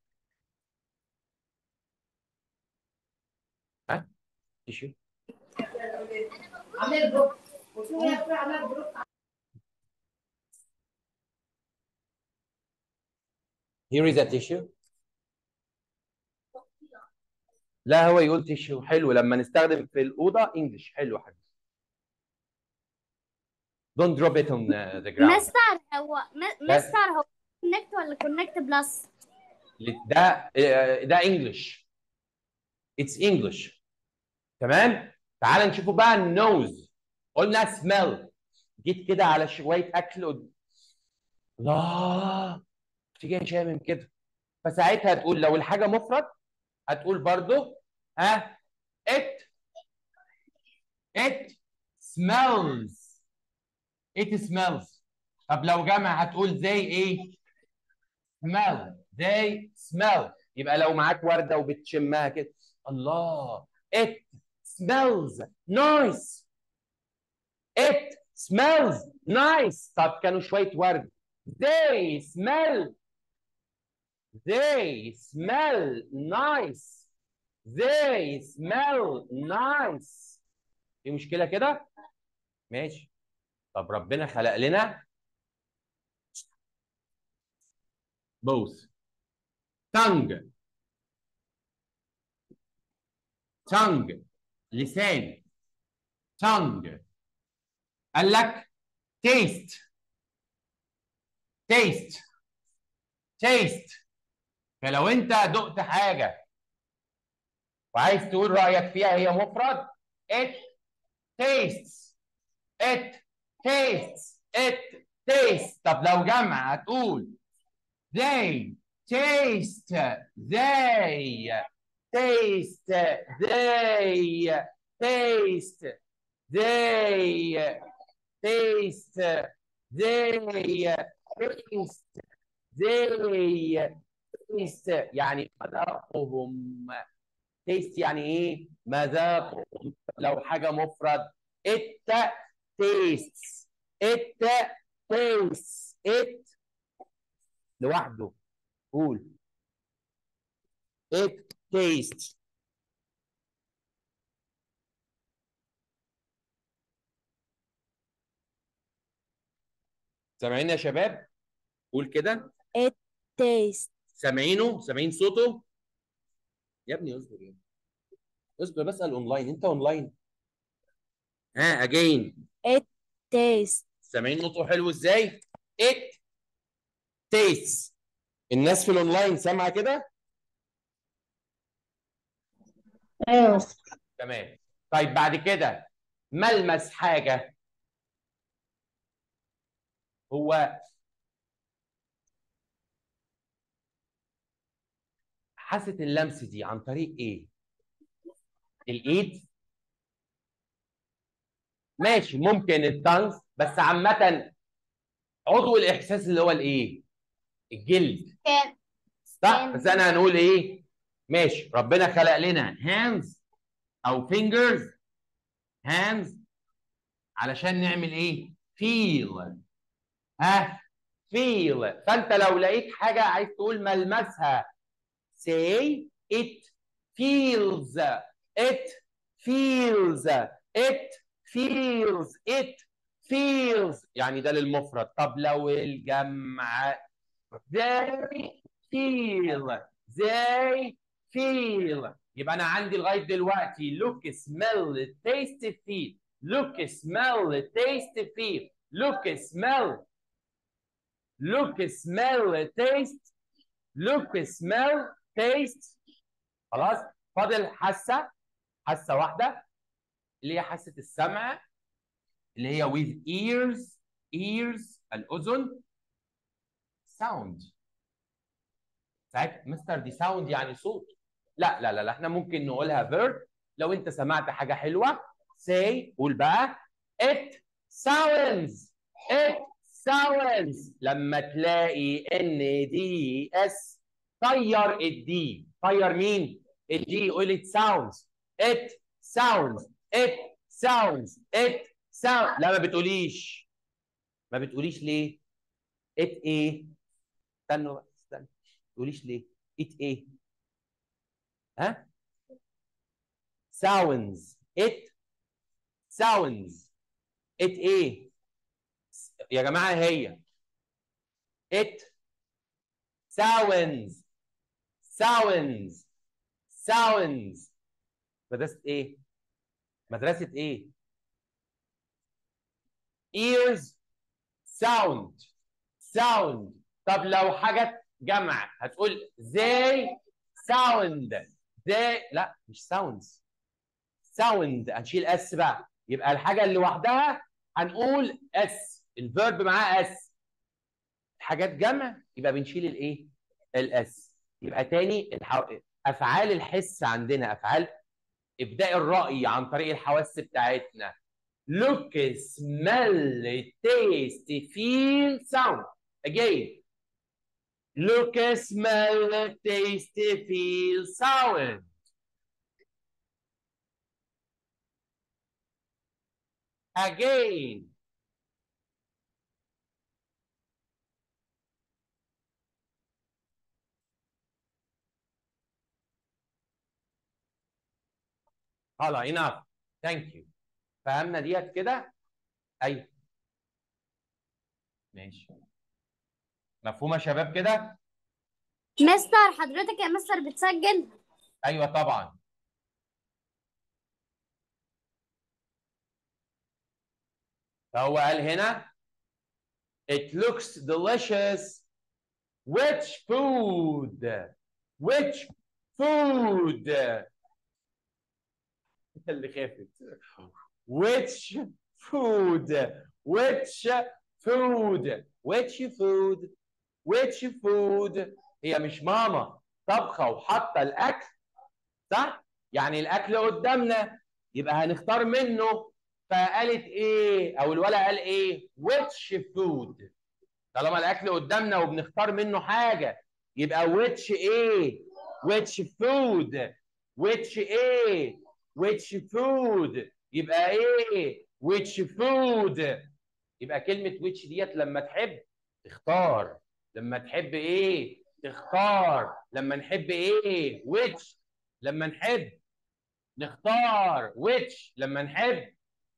ها؟ تشو. Here is a tissue. لا هو يقول تيشو. حلو لما نستخدم في الأوضة انجلش. حلو يا حبيبي. Don't drop it on the ground. مستر هو كونكت ولا كونكت بلس؟ ده انجلش. It's English. تمام؟ تعال نشوفوا بقى النوز. قلنا smell. جيت كده على شوية أكل الله تيجي شامم كده. فساعتها تقول لو الحاجة مفرد هتقول برضو ها it smells. it smells. طب لو جمع هتقول زي ايه؟ smell. they smell. يبقى لو معاك وردة وبتشمها كده الله it smells nice. it smells nice. طب كانوا شوية ورد they smell nice. they smell nice. في مشكلة كده؟ ماشي. طب ربنا خلق لنا both tongue لسان tongue. قال لك taste. فلو انت دقت حاجة وعايز تقول رأيك فيها هي مفرد it tastes. طب لو جمع هتقول they taste. يعني مذاقهم. تيست يعني ايه؟ مذاقهم. لو حاجه مفرد it tastes. لوحده قول it tastes. سامعين يا شباب؟ قول كده It tastes. سامعين صوته؟ يا ابني اصبر يا ابني. اصبر بسأل اونلاين. انت اونلاين؟ ها again. It tastes. سامعين نطقه حلو ازاي؟ it tastes. الناس في الاونلاين سامعه كده؟ ايوه. تمام. طيب بعد كده ملمس حاجه هو حاسه اللمس دي عن طريق ايه؟ الايد. ماشي ممكن التانز بس عامه عضو الاحساس اللي هو الايه؟ الجلد. صح بس انا هنقول ايه؟ ماشي ربنا خلق لنا hands او fingers. hands علشان نعمل ايه؟ feel. feel. فانت لو لقيت حاجه عايز تقول ملمسها say it feels. يعني ده للمفرد. طب لو الجمع they feel. يبقى انا عندي لغايه دلوقتي look smell taste feel. look smell taste feel. look smell look, smell, taste. look, smell, taste. خلاص فاضل حاسة واحدة اللي هي حاسة السمع، اللي هي with ears الأذن. sound. ساعتها مستر دي sound يعني صوت. لا لا لا لا، احنا ممكن نقولها verb. لو انت سمعت حاجة حلوة say، قول بقى it sounds. it sounds. لما تلاقي ان دي اس طير الدي. طير مين؟ الدي. قول it sounds. it sounds. it sounds. it sounds. لا ما بتقوليش. ما بتقوليش ليه؟ it ايه؟ استنوا بقى استنى. ما تقوليش ليه؟ it ايه؟ ها؟ sounds. it sounds. it ايه؟ يا جماعه هي it sounds. sounds. sounds. مدرسة ايه؟ مدرسة ايه؟ ears sound. sound. طب لو حاجة جمع هتقول they sound. they لا مش sounds. sound هنشيل اس بقى، يبقى الحاجة اللي لوحدها هنقول اس، الفيرب معاه اس. حاجات جمع يبقى بنشيل الايه؟ الاس. يبقى تاني افعال الحس عندنا افعال ابداء الراي عن طريق الحواس بتاعتنا. look, smell, taste, feel, sound. again look, smell, taste, feel, sound. again خلاص enough. thank you. فهمنا ديت كده؟ ايوه ماشي. مفهومه يا شباب كده؟ مستر حضرتك يا مستر بتسجل؟ ايوه طبعا. فهو قال هنا it looks delicious. which food? which food؟ اللي خافت. which food؟ which food؟ which food؟ which food؟ هي مش ماما طبخه وحاطه الاكل صح؟ يعني الاكل قدامنا يبقى هنختار منه. فقالت ايه؟ او الولد قال ايه؟ which food. طالما الاكل قدامنا وبنختار منه حاجه يبقى which ايه؟ which food. which ايه؟ which food. يبقى ايه؟ which food. يبقى كلمه which ديت لما تحب تختار. لما تحب ايه؟ تختار. لما نحب ايه؟ which. لما نحب نختار which. لما نحب.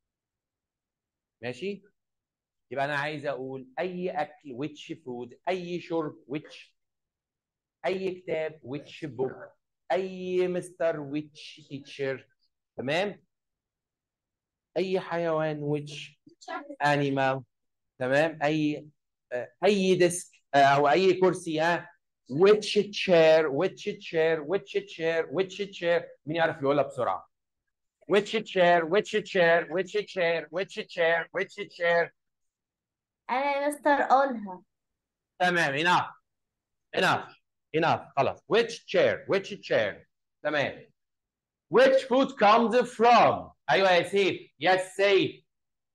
ماشي؟ يبقى انا عايز اقول اي اكل which food، اي شرب which، اي كتاب which book، اي مستر which teacher. تمام؟ اي حيوان which animal. تمام؟ اي ديسك او اي كرسي which chair which chair which chair which chair. مين يعرف يقولها بسرعه؟ which chair which chair which chair which chair which chair. انا يا مستر قولها. تمام enough enough enough خلاص. which chair which chair. تمام. which food comes from. ايوه يا سيف. yes سيف.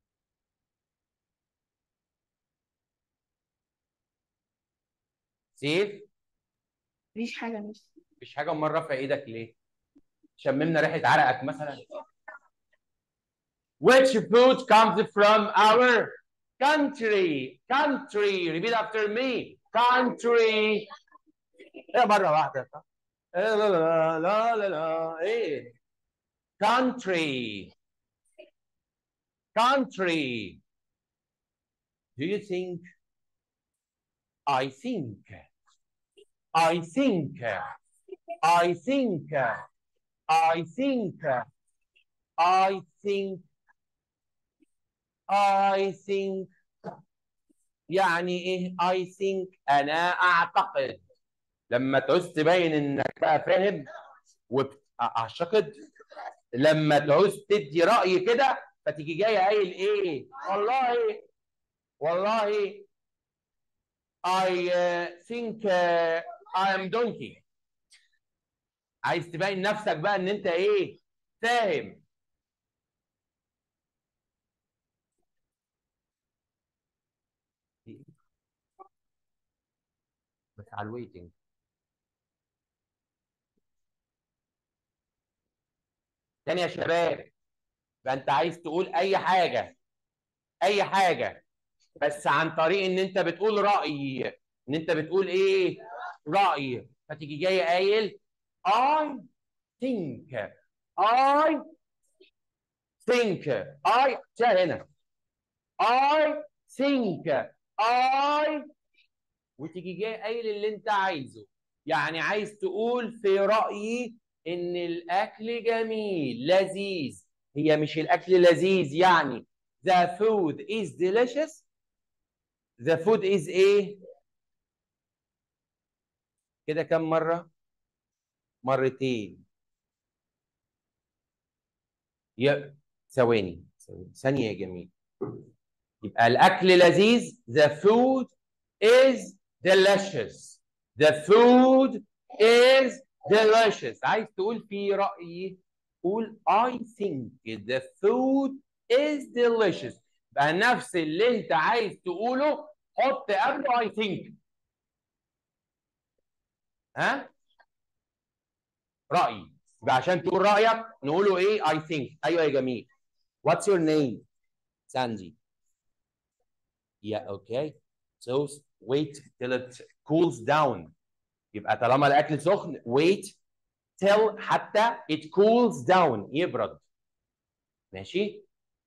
سيف مفيش حاجة مفيش حاجه. امال رافع ايدك ليه؟ شممنا ريحه عرقك مثلا. which food comes from our country. country. repeat after me. country. ايه مره واحده. لا لا لا لا لا ايه. country. country. do you think? I think. I think. I think. I think. I think. I think. يعني ايه I think؟ انا اعتقد. لما تعوز تبين انك بقى فاهم واعتقد، لما تعوز تدي رأي كده فتيجي جاي قايل ايه؟ والله I think I am donkey. عايز تبين نفسك بقى ان انت ايه؟ فاهم. بس على الويتنج. تاني يا شباب، فانت عايز تقول اي حاجه، اي حاجه، بس عن طريق ان انت بتقول راي، ان انت بتقول ايه؟ راي. فتيجي جاي قايل I think I think I هنا I think I، وتيجي جاي قايل اللي انت عايزه. يعني عايز تقول في رأيي ان الاكل جميل لذيذ. هي مش الاكل لذيذ يعني the food is delicious. the food is ايه؟ كده كم مرة؟ مرتين. ثواني ثانية يا جميل. يبقى الأكل لذيذ the food is delicious. the food is delicious. عايز تقول في رأيي قول I think the food is delicious. يبقى نفس اللي أنت عايز تقوله حط قبله I think. ها؟ رأيي. يبقى عشان تقول رأيك نقوله إيه؟ I think. أيوه يا جميل. What's your name؟ Sanji. Yeah, okay. So wait till it cools down. يبقى طالما الاكل سخن wait till حتى it cools down، يبرد. ماشي؟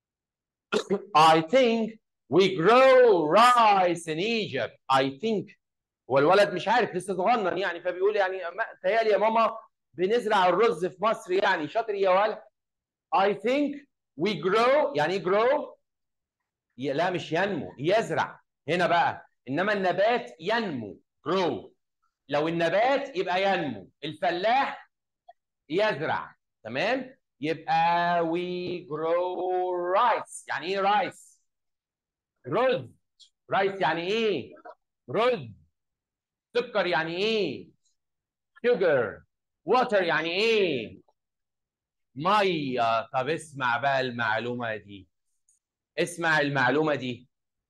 I think we grow rice in Egypt. I think. هو الولد مش عارف لسه صغنن يعني، فبيقول يعني تهيألي يا ماما بنزرع الرز في مصر، يعني شاطر يا ولد. I think we grow، يعني ايه grow؟ لا مش ينمو، يزرع هنا بقى. انما النبات ينمو grow. لو النبات يبقى ينمو، الفلاح يزرع. تمام؟ يبقى we grow rice. يعني ايه rice؟ رز. rice يعني ايه؟ رز. سكر يعني ايه؟ sugar. water يعني ايه؟ ميه. طب اسمع بقى المعلومه دي، اسمع المعلومه دي.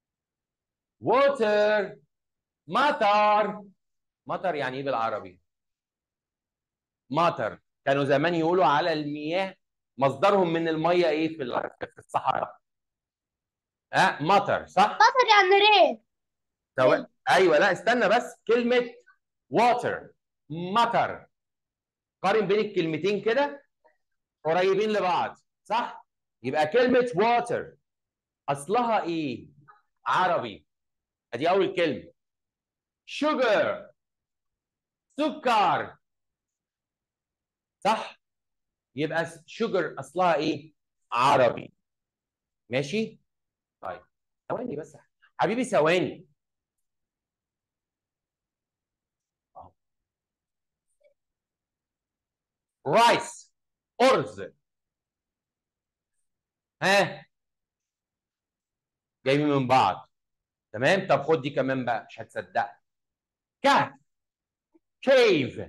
water مطر. مطر يعني ايه بالعربي؟ مطر. كانوا زمان يقولوا على المياه مصدرهم من الميه ايه في الصحراء؟ مطر، صح؟ مطر يعني ريح. ايوه. لا استنى بس، كلمه water مطر. قارن بين الكلمتين كده قريبين لبعض، صح؟ يبقى كلمه water اصلها ايه؟ عربي. ادي اول كلمه. sugar سكر، صح؟ يبقى sugar اصلها ايه؟ عربي. ماشي؟ طيب ثواني بس حبيبي، ثواني. رايس أرز. ها؟ جايين من بعض. تمام؟ طب خد دي كمان بقى مش هتصدقها. كهف. كيف.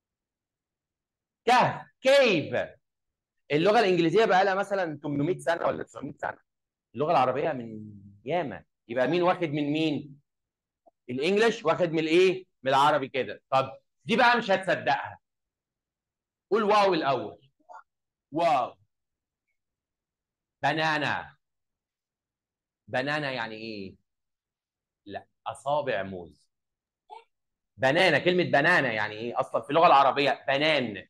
كهف كيف. اللغة الإنجليزية بقى لها مثلا 800 سنة ولا 900 سنة. اللغة العربية من ياما. يبقى مين واخد من مين؟ الإنجليش واخد من الإيه؟ من العربي كده. طب دي بقى مش هتصدقها. قول واو الأول. واو. بنانا. بنانا يعني إيه؟ لا، أصابع موز. بنانا، كلمة بنانا يعني إيه؟ أصلا في اللغة العربية بنان.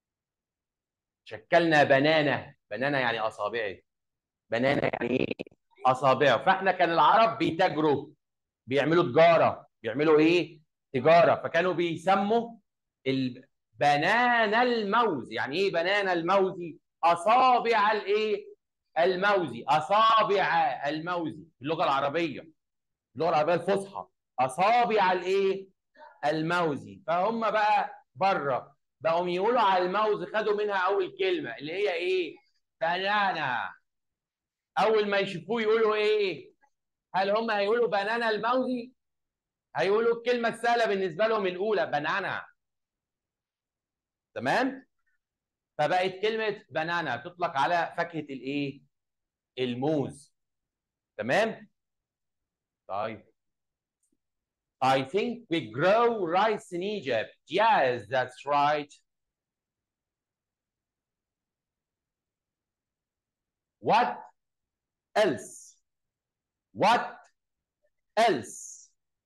شكلنا بنانة. بنانة يعني أصابعي. بنانة يعني إيه؟ أصابعه. فإحنا كان العرب بيتاجروا، بيعملوا تجارة. بيعملوا إيه؟ تجارة. فكانوا بيسموا البنانا الموز. يعني إيه بنانا الموزي؟ أصابع الإيه؟ الموزي. أصابع الموزي في اللغة العربية. اللغه العربيه الفصحى، اصابع الايه؟ الموزي. فهم بقى بره بقوا يقولوا على الموز، خدوا منها اول كلمه اللي هي ايه؟ بنانا. اول ما يشوفوه يقولوا ايه؟ هل هم هيقولوا بنانا الموزي؟ هيقولوا الكلمه السهله بالنسبه لهم الاولى بنانا. تمام؟ فبقت كلمه بنانا تطلق على فاكهه الايه؟ الموز. تمام؟ طيب. I think we grow rice in Egypt. Yes, that's right. What else? What else؟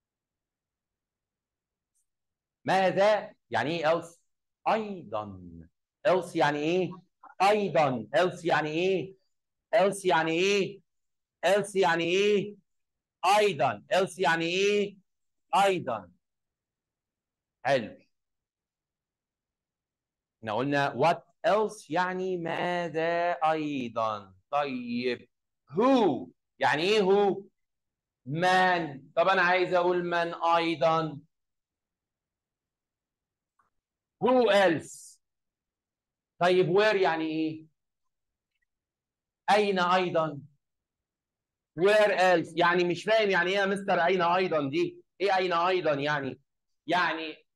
ماذا؟ يعني ايه else؟ ايضا. else يعني ايه؟ ايضا. else يعني ايه؟ else يعني ايه؟ else يعني ايه؟ ايضا. else يعني ايه؟ ايضا. حلو. احنا قلنا what else يعني ماذا ايضا. طيب who يعني ايه who؟ من. طب انا عايز اقول من ايضا. who else؟ طيب where يعني ايه؟ اين ايضا. where else يعني مش فاهم يعني ايه يا مستر اين ايضا دي؟ ايه اين ايضا يعني؟ يعني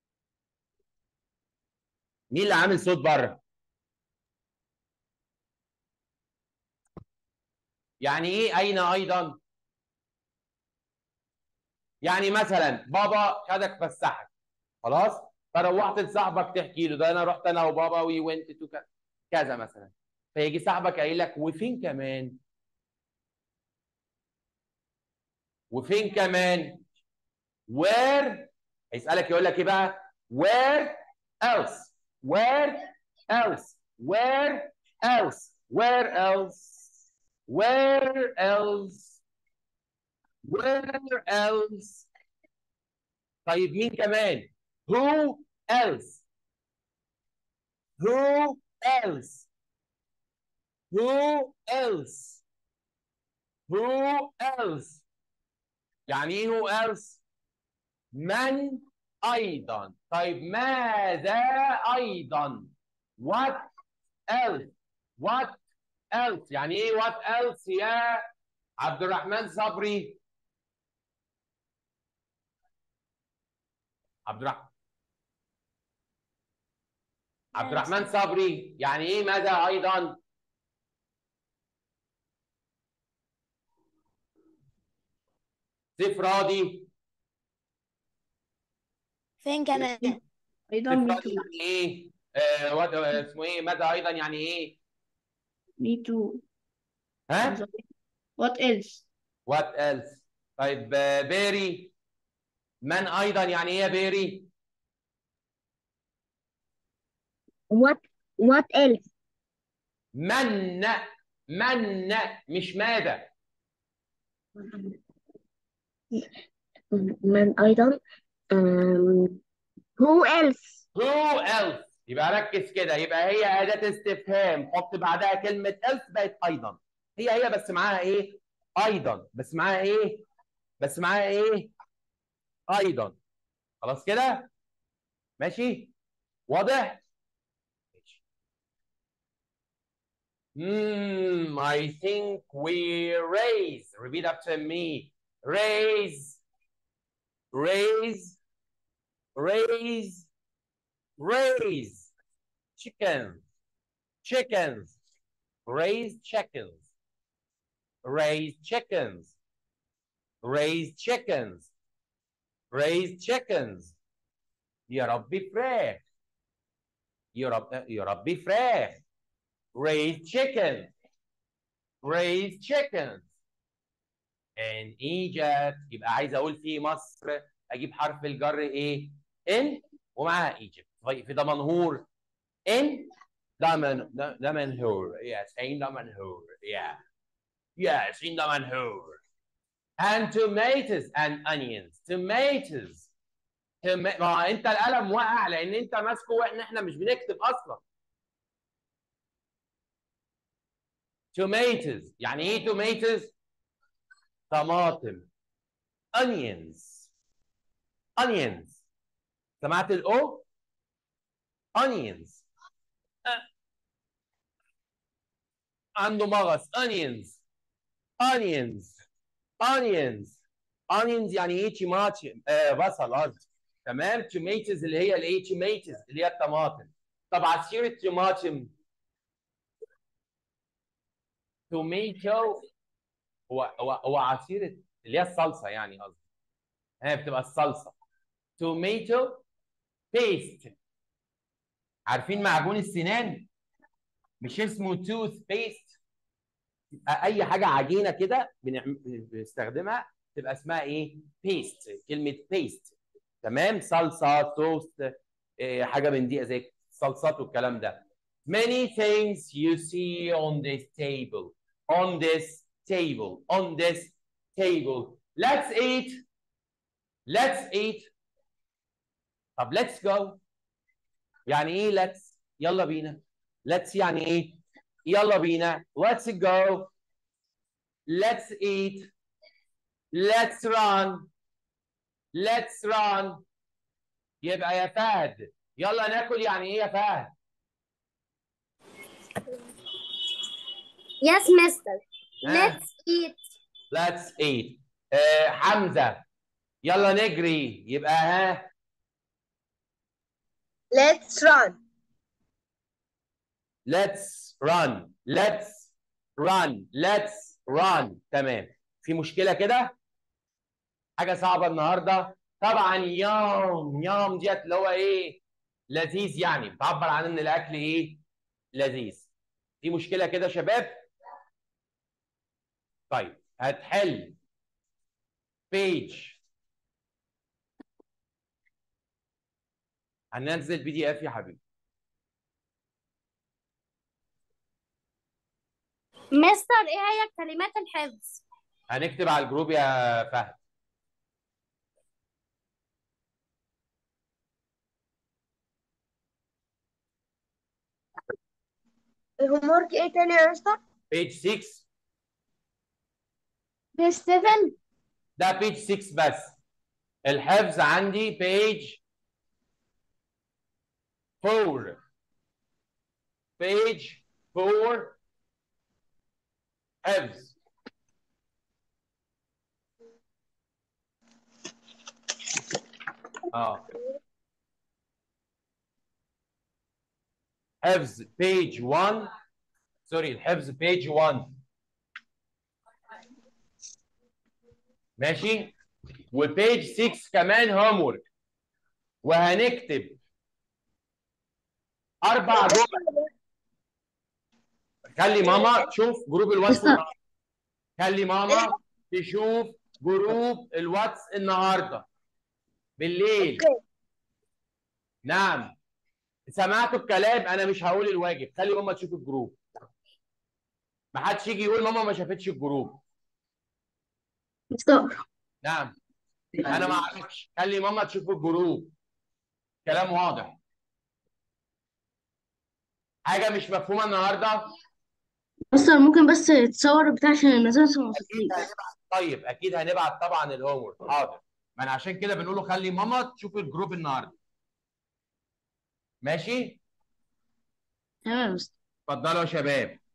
مين اللي عامل صوت بره؟ يعني ايه اين ايضا؟ يعني مثلا بابا خدك فسحك، خلاص؟ فروحت لصاحبك تحكي له ده انا رحت انا وبابا وي ونت تو كذا مثلا، فيجي صاحبك قايل لك وفين كمان؟ وفين كمان؟ where. هيسألك يقول لك ايه بقى؟ where else. where else. where else. where else. where else. where else. طيب مين كمان؟ who else. who else. who else. who else. يعني ايه who else؟ من أيضا. طيب ماذا أيضا؟ what else. what else يعني إيه what else يا عبد الرحمن صبري؟ عبد الرحمن صبري يعني إيه ماذا أيضا؟ سيف راضي. فين كمان؟ أيضا سيف me راضي too. يعني إيه؟ اسمه إيه؟ ماذا أيضا يعني إيه؟ Me too. ها؟ What else? what else. طيب بيري. من أيضا يعني إيه يا بيري؟ What else? من. من مش ماذا. من أيضا who else? who else. يبقى ركز كده، يبقى هي أداة استفهام حط بعدها كلمة else بقت أيضا. هي بس معاها إيه؟ أيضا. بس معاها إيه؟ بس معاها إيه؟ أيضا. خلاص كده؟ ماشي؟ واضح؟ ماشي. I think we raise. Repeat after me. Raise. Raise. Raise. Raise. Chickens. Chickens. Raise chickens. Raise chickens. Raise chickens. Raise chickens. يربي فراخ. يربي فراخ. Raise chickens. Raise chickens. In Egypt. يبقى عايز اقول في مصر اجيب حرف الجر ايه؟ in ومعاها Egypt. في دمنهور in دمنهور. Yes, in دمنهور. Yeah. Yes, in دمنهور. And tomatoes and onions. tomatoes. ما انت القلم وقع لان انت ماسكه واحنا مش بنكتب اصلا. tomatoes يعني ايه tomatoes؟ طماطم. onions onions سمعت الاو؟ onions عنده مغص onions onions onions onions يعني ايه؟ طماطم بصل قصدي. تمام. tomatoes اللي هي الايه؟ tomatoes اللي هي الطماطم. طب عصير الطماطم tomato هو عصير اللي هي الصلصه يعني قصدي. هي بتبقى الصلصه tomato paste. عارفين معجون السنان؟ مش اسمه tooth paste؟ اي حاجه عجينه كده بنستخدمها تبقى اسمها ايه؟ بيست. كلمه بيست. تمام. صلصه، توست، حاجه من دي زي الصلصات والكلام ده. many things you see on this table on this table on this table let's eat. طب let's go يعني ايه let's؟ يلا بينا. let's يعني ايه؟ يلا بينا. let's go let's eat let's run يبقى يا فهد يلا ناكل يعني ايه يا فهد؟ Yes, mister. Let's eat. let's eat. حمزة يلا نجري يبقى ها؟ Let's run. let's run let's run. تمام. في مشكلة كده؟ حاجة صعبة النهاردة؟ طبعا يوم ديت اللي هو ايه؟ لذيذ يعني بتعبر عن ان الاكل ايه؟ لذيذ. في مشكلة كده يا شباب؟ طيب هتحل بيج. هننزل PDF يا حبيبي. مستر ايه هي كلمات الحفظ؟ هنكتب على الجروب يا فهد. الهومورك ايه تاني يا مستر؟ بيج 6. بيج 7. ده بيج 6 بس. الحفظ عندي بيج 4. بيج 4 حفظ. حفظ بيج 1. سوري الحفظ بيج 1 ماشي. وبيج 6 كمان هوم ورك. وهنكتب 4 جمل. خلي ماما تشوف جروب الواتس النهارده. خلي ماما تشوف جروب الواتس النهارده بالليل. نعم. سمعتوا الكلام؟ انا مش هقول الواجب. خلي ماما تشوف الجروب. ما حدش يجي يقول ماما ما شافتش الجروب. مستر. نعم. انا ما اعرفش. خلي ماما تشوف الجروب. كلام واضح. حاجه مش مفهومه النهارده؟ مستر ممكن بس تصور بتاع عشان المدرسة ما اكيد وصلتليش. هنبعت. طيب اكيد هنبعت طبعا الهوم ورك. حاضر. ما انا عشان كده بنقول له خلي ماما تشوف الجروب النهارده. ماشي. تمام يا مستر. اتفضلوا يا شباب.